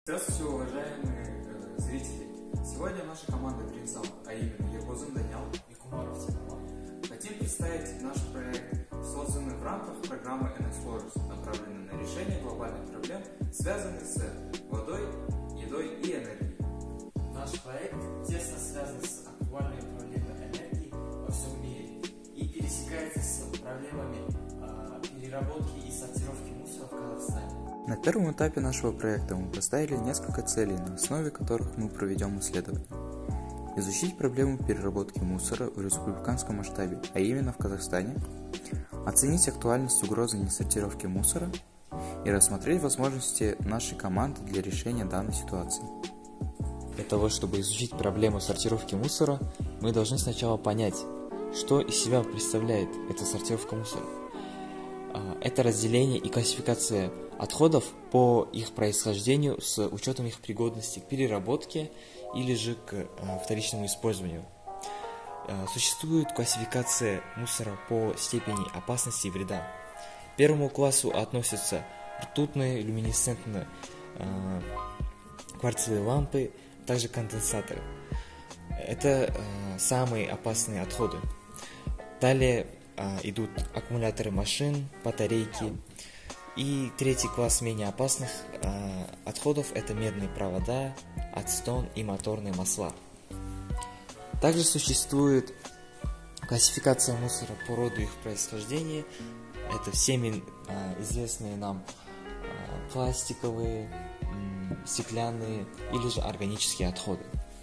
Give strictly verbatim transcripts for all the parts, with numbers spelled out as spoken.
Здравствуйте, уважаемые э, зрители! Сегодня наша команда Green Sound, а именно Ергозин Данял и Кумаров Тимур, хотим представить наш проект, созданный в рамках программы эн Explorers, направленный на решение глобальных проблем, связанных с водой, едой и энергией. Наш проект тесно связан с актуальной проблемой энергии во всем мире и пересекается с проблемами э, переработки и сортировки мусора в Казахстане. На первом этапе нашего проекта мы поставили несколько целей, на основе которых мы проведем исследование. Изучить проблему переработки мусора в республиканском масштабе, а именно в Казахстане, оценить актуальность угрозы несортировки мусора и рассмотреть возможности нашей команды для решения данной ситуации. Для того, чтобы изучить проблему сортировки мусора, мы должны сначала понять, что из себя представляет эта сортировка мусора. Это разделение и классификация отходов по их происхождению с учетом их пригодности к переработке или же к вторичному использованию. Существует классификация мусора по степени опасности и вреда. К первому классу относятся ртутные, люминесцентные кварцевые лампы, также конденсаторы. Это самые опасные отходы. Далее идут аккумуляторы машин, батарейки. И третий класс менее опасных э, отходов – это медные провода, ацетон и моторные масла. Также существует классификация мусора по роду их происхождения. Это всеми э, известные нам э, пластиковые, э, стеклянные или же органические отходы.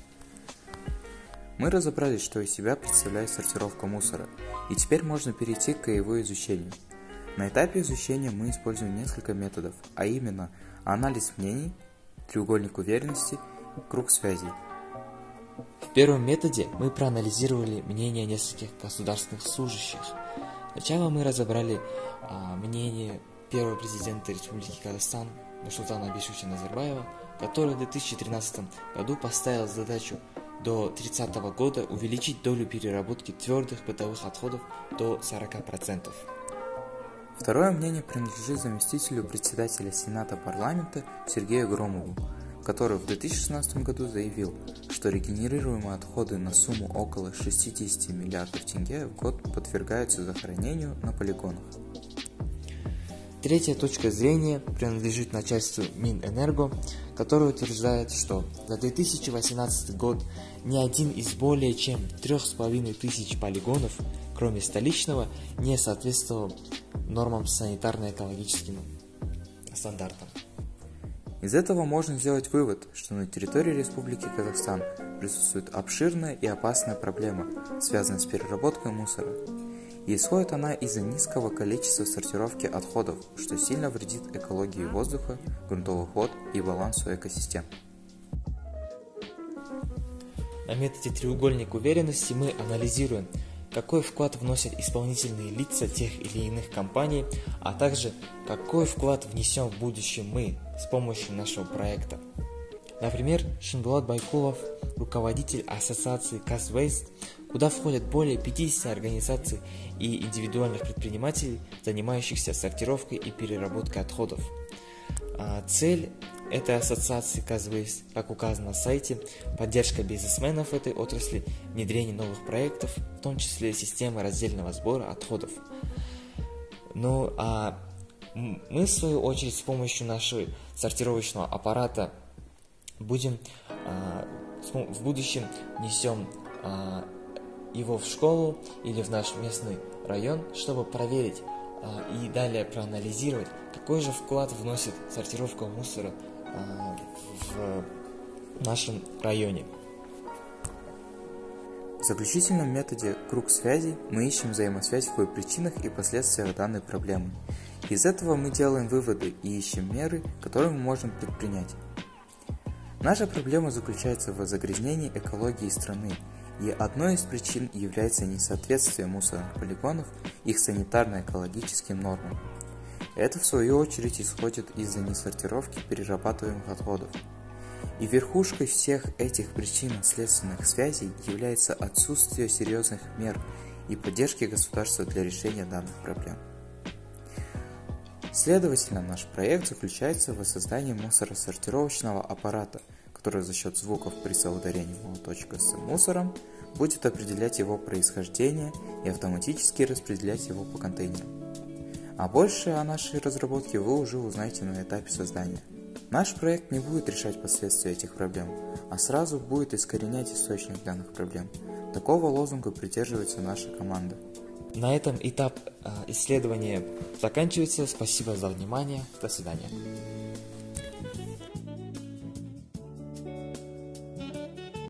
Мы разобрались, что из себя представляет сортировка мусора, и теперь можно перейти к его изучению. На этапе изучения мы используем несколько методов, а именно анализ мнений, треугольник уверенности и круг связей. В первом методе мы проанализировали мнения нескольких государственных служащих. Сначала мы разобрали а, мнение первого президента Республики Казахстан Нурсултана Абишевича Назарбаева, который в две тысячи тринадцатом году поставил задачу до две тысячи тридцатого года увеличить долю переработки твердых бытовых отходов до сорока процентов. Второе мнение принадлежит заместителю председателя Сената парламента Сергею Громову, который в две тысячи шестнадцатом году заявил, что регенерируемые отходы на сумму около шестидесяти миллиардов тенге в год подвергаются захоронению на полигонах. Третья точка зрения принадлежит начальству Минэнерго, которое утверждает, что за две тысячи восемнадцатый год ни один из более чем трех с половиной тысяч полигонов, кроме столичного, не соответствовал нормам санитарно-экологическим стандартам. Из этого можно сделать вывод, что на территории Республики Казахстан присутствует обширная и опасная проблема, связанная с переработкой мусора. И исходит она из-за низкого количества сортировки отходов, что сильно вредит экологии воздуха, грунтовых вод и балансу экосистем. На методе треугольник уверенности мы анализируем, какой вклад вносят исполнительные лица тех или иных компаний, а также какой вклад внесем в будущем мы с помощью нашего проекта. Например, Шинбулат Байкулов, руководитель ассоциации Казвейст, куда входят более пятидесяти организаций и индивидуальных предпринимателей, занимающихся сортировкой и переработкой отходов. Цель этой ассоциации Казвейст, как указано на сайте, поддержка бизнесменов этой отрасли, внедрение новых проектов, в том числе системы раздельного сбора отходов. Ну а мы, в свою очередь, с помощью нашего сортировочного аппарата будем в будущем несем его в школу или в наш местный район, чтобы проверить и далее проанализировать, какой же вклад вносит сортировка мусора в нашем районе. В заключительном методе «Круг связей» мы ищем взаимосвязь в причинах и последствиях данной проблемы. Из этого мы делаем выводы и ищем меры, которые мы можем предпринять. Наша проблема заключается в загрязнении экологии страны, и одной из причин является несоответствие мусорных полигонов их санитарно-экологическим нормам. Это, в свою очередь, исходит из-за несортировки перерабатываемых отходов. И верхушкой всех этих причинно-следственных связей является отсутствие серьезных мер и поддержки государства для решения данных проблем. Следовательно, наш проект заключается в создании мусоросортировочного аппарата, который за счет звуков при соударении молоточка с мусором будет определять его происхождение и автоматически распределять его по контейнерам. А больше о нашей разработке вы уже узнаете на этапе создания. Наш проект не будет решать последствия этих проблем, а сразу будет искоренять источник данных проблем. Такого лозунга придерживается наша команда. На этом этап исследования заканчивается. Спасибо за внимание. До свидания.